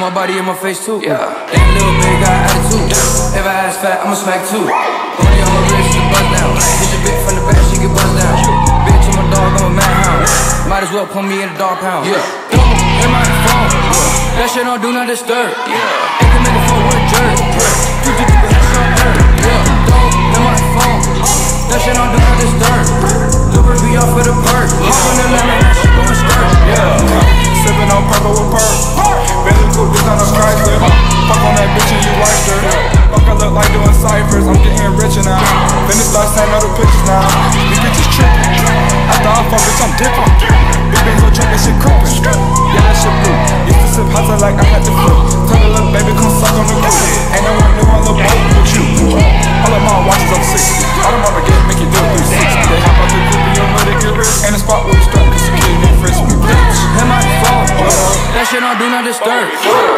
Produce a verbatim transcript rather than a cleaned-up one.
my body in my face too. Yeah. Damn little bitch got attitude. If I ass fat, I'ma smack too. Money on my wrist, she buzz down. Hit your bitch from the back, she get buzzed down. Bitch, I'm a dog, I'm a madhound. Might as well put me in a dog pound. Yeah. Don't hit my phone. That shit don't do not disturb. Yeah. Ain't committed for a jerk. Do do do headshot dirt. Yeah. Don't hit my phone. That shit don't do not disturb. Loopers be off for the perk. Hop on the lemon, that shit going skirt. Yeah. Sippin' on purple with perk. Bentley coupe, this on a Chrysler. Fuck on that bitch and you liked her. Fuck, I look like doing ciphers. I'm getting richer now. Finish start sending all the pictures now. These bitches trippin'. After I fuck, bitch, I'm dippin'. Big bangs on track, that shit crippin'. Yeah, that shit blue. Used to sip hot like I had to flip. Tell the little baby, come suck on the groove. Ain't no one new on the boat with you. All of my watches, I'm sixty. All them other get make you do it three sixty. They hop out the group and your hood, get rich. Ain't a spot where we struck, cause you can't frisk me, bitch. Hit my phone. That shit don't do not disturb.